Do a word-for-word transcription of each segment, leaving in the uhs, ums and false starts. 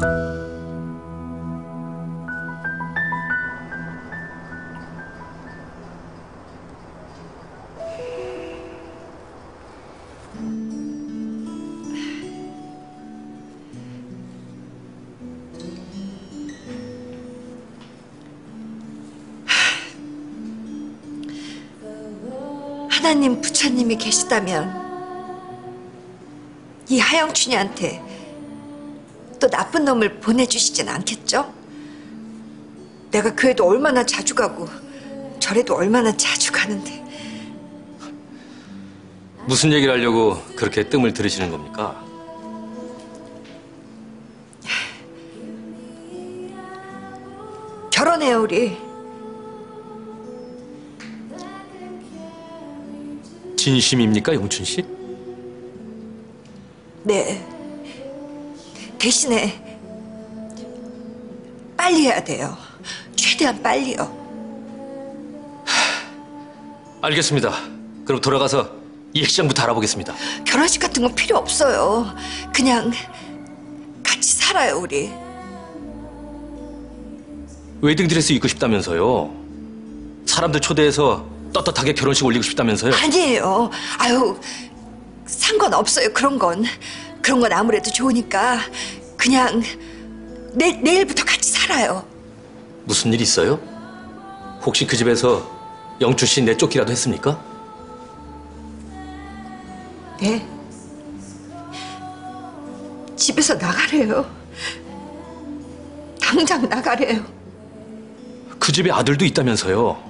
하나님 부처님이 계시다면 이 하영춘이한테 또 나쁜 놈을 보내주시진 않겠죠? 내가 그 애도 얼마나 자주 가고 절에도 얼마나 자주 가는데. 무슨 얘기를 하려고 그렇게 뜸을 들이시는 겁니까? 결혼해요, 우리. 진심입니까, 영춘 씨? 네. 대신에 빨리 해야 돼요. 최대한 빨리요. 하, 알겠습니다. 그럼 돌아가서 이 시장부터 알아보겠습니다. 결혼식 같은 건 필요 없어요. 그냥 같이 살아요, 우리. 웨딩드레스 입고 싶다면서요. 사람들 초대해서 떳떳하게 결혼식 올리고 싶다면서요. 아니에요. 아유, 상관없어요, 그런 건. 그런 건 아무래도 좋으니까 그냥 내, 내일부터 같이 살아요. 무슨 일 있어요? 혹시 그 집에서 영춘 씨 내쫓기라도 했습니까? 네. 집에서 나가래요. 당장 나가래요. 그 집에 아들도 있다면서요.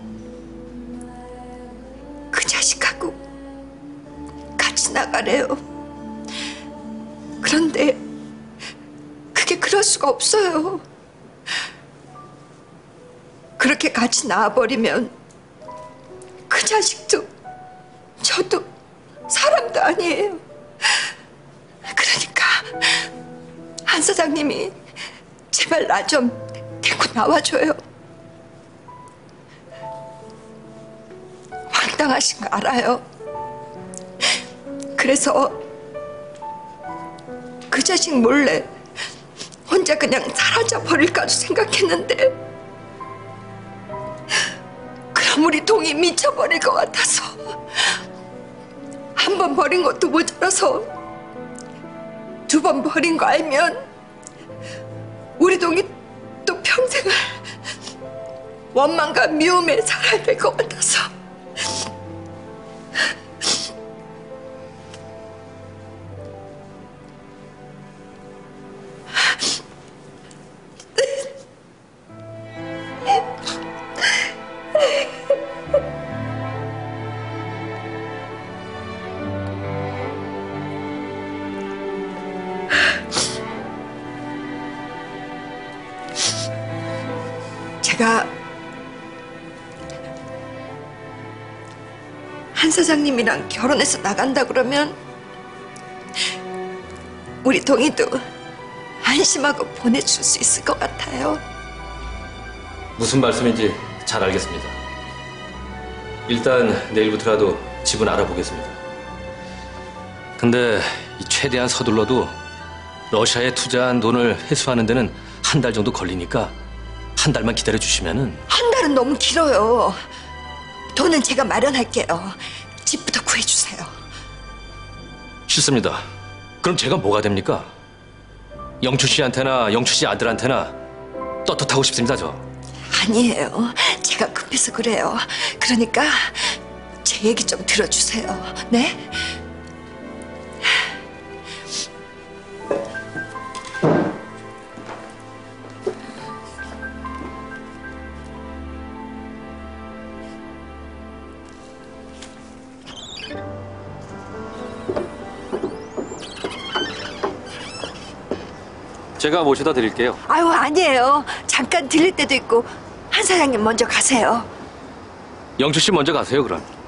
그 자식하고 같이 나가래요. 그런데 그게 그럴 수가 없어요. 그렇게 같이 나와버리면 그 자식도 저도 사람도 아니에요. 그러니까 한 사장님이 제발 나 좀 데리고 나와줘요. 황당하신 거 알아요. 그래서 그 자식 몰래 혼자 그냥 사라져 버릴까도 생각했는데 그럼 우리 동이 미쳐버릴 것 같아서 한 번 버린 것도 모자라서 두 번 버린 거 알면 우리 동이 또 평생을 원망과 미움에 살아야 될 것 같아서. 제가 한 사장님이랑 결혼해서 나간다 그러면 우리 동희도 안심하고 보내줄 수 있을 것 같아요. 무슨 말씀인지 잘 알겠습니다. 일단 내일부터라도 집은 알아보겠습니다. 근데 이 최대한 서둘러도 러시아에 투자한 돈을 회수하는 데는 한 달 정도 걸리니까 한 달만 기다려 주시면은. 한 달은 너무 길어요. 돈은 제가 마련할게요. 집부터 구해주세요. 싫습니다. 그럼 제가 뭐가 됩니까? 영춘 씨한테나 영춘 씨 아들한테나 떳떳하고 싶습니다, 저. 아니에요. 제가 급해서 그래요. 그러니까 제 얘기 좀 들어주세요. 네? 제가 모셔다 드릴게요. 아유, 아니에요. 잠깐 들릴 때도 있고 한 사장님 먼저 가세요. 영춘 씨 먼저 가세요, 그럼.